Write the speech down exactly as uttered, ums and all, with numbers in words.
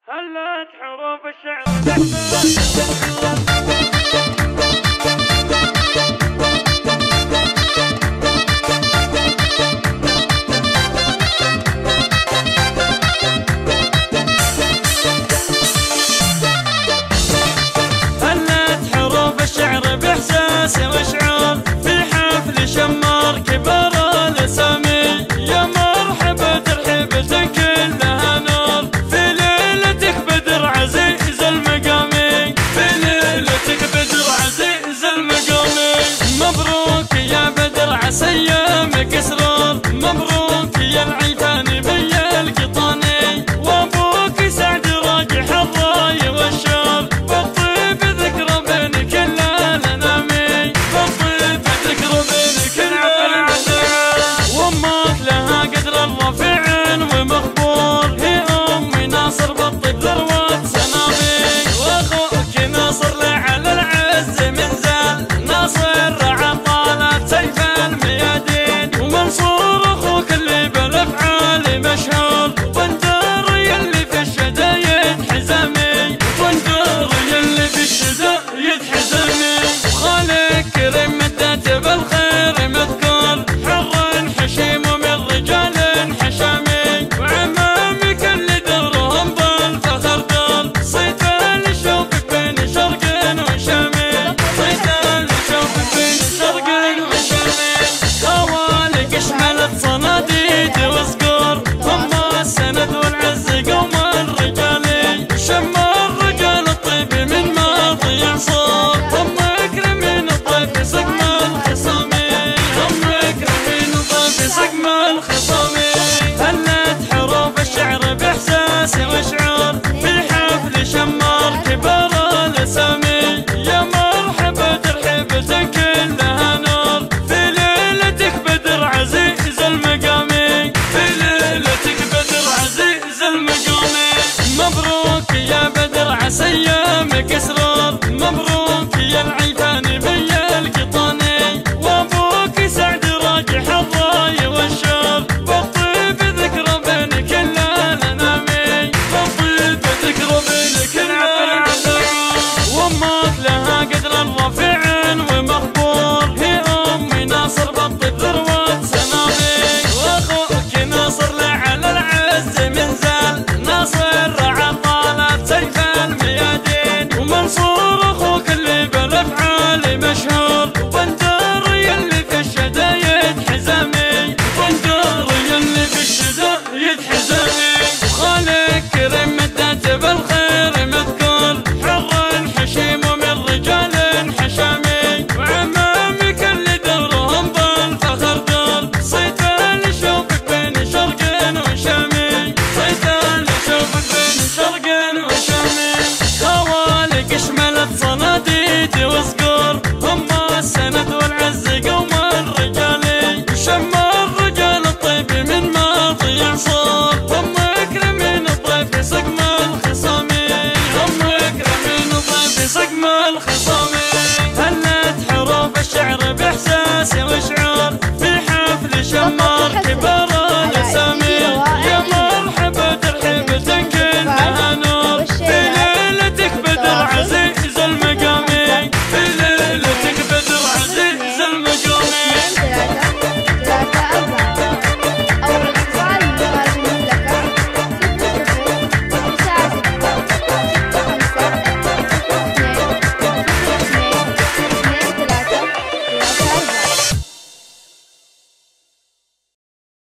هلت حروف الشعر هلت حروف الشعر بإحساس وشعور في حفل شمار كبار الأسامي. يا مرحبا ترحيبة كلها نور في ليلتك بدر عزيز المقامي، في ليلتك بدر عزيز المقامي. مبروك يا بدر عسى أيامك سرور، مبروك يا العيفان بي القطاني، وابوك سعد راجح الراي والشور، بالطيب ذكرى بين كل الانامي، بالطيب ذكرى بين كل الانامي. وامك لها قدر الرفيع ومخبور، هي امي ناصر بالطيب ذروة سنامي، واخوك ناصر لعلى العز من زال، ناصر عطالة سيف الميادين، ومنصور اخوك اللي بالافعال مشهور، وندر يلي في الشدايد حزامي، وندر يلي في الشدايد حزامي. وخالك كريم مدات بالخير مذكور، حر حشيم ومن رجال حشامي، وعمامك اللي درهم بالفخر دور، صيت الشوق بين شرق وشامي، صيت الشوق بين شرق وشامي. خوالك اشملت صناديد وصقور، هم السند والعز قوم الرجالي، شم الرجال الطيب من ماضي عصور، هم مكرمين الضيف سقم الخصامي، هم مكرمين الضيف سقم الخصامي. هلت حروف الشعر بإحساس وشعور في حفل شمار كبار الأسامي. يا مرحبا ترحيبة كلها نور في ليلتك بدر عزيز المقامي، في ليلتك بدر عزيز المقامي. مبروك يا بدر عسى أيامك سرور، مبروك يا العيفان بي القطاني، وابوك سعد راجح الراي والشور، بالطيب ذكرى بين كل الانامي، بالطيب ذكرى بين كل الانامي. وامك لها قدر الرفيع ومخبور، هي امي ناصر بالطيب ذروة سنامي، واخوك ناصر لعلى العز من زال، ناصر عطالة سيف الميادين، ومنصور اخوك اللي بالافعال مشهور، وندر يلي في الشدايد حزامي، وندر يلي في الشدايد حزامي. وخالك كريم مدات بالخير مذكور، حر حشيم ومن رجال حشامي، وعمامك اللي درهم بالفخر دور، صيت الشوق بين شرق وشامي، صيت الشوق بين شرق